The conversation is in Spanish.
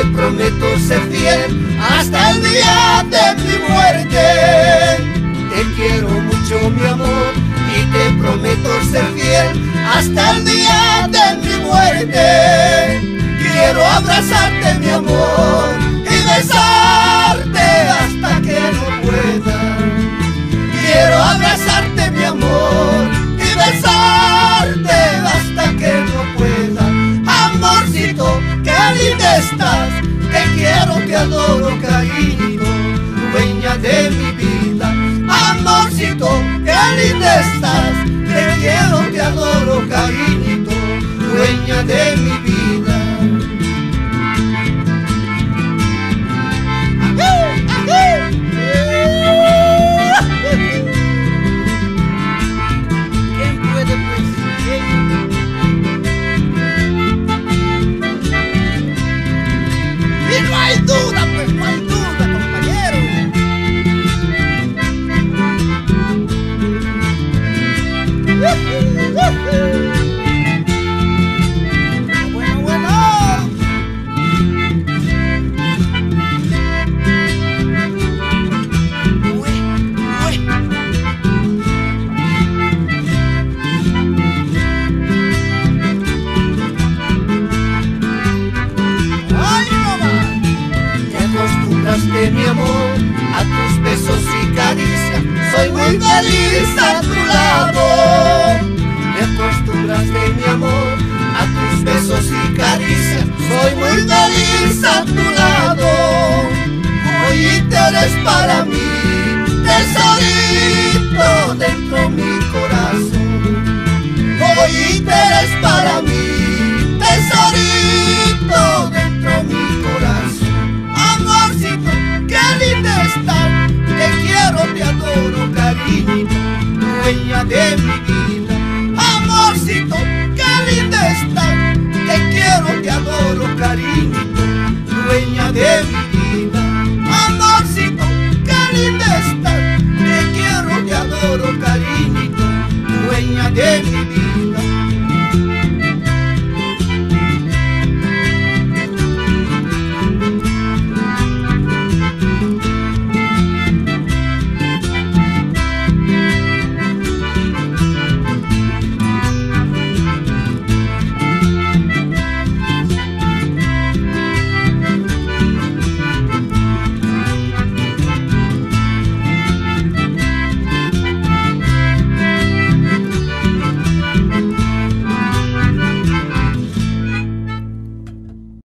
prometo ser fiel hasta el día de mi muerte. Te quiero mucho, mi amor, y te prometo ser fiel hasta el día de mi muerte. Quiero abrazarte, mi amor, y besarte hasta que no pueda. Quiero abrazarte, mi amor, y besarte hasta que no pueda. Amorcito, qué linda estás, te quiero, te adoro, cariño, dueña de mi vida. Amorcito, qué linda estás, te quiero, te adoro, cariñito, dueña de mi vida. ¿Quién puede presidir? Y no hay duda, pues no hay duda, compañero. Bueno, bueno. De mi amor, a tus besos y caricias, soy muy feliz a tu lado. Me acostumbraste, mi amor, a tus besos y caricias, soy muy feliz a tu lado. Hoy te eres para mí, tesorito dentro mi corazón. Hoy te eres para mí, tesorito dentro mi corazón. Amorcito, qué linda estás, te quiero, te adoro, cariño, dueña de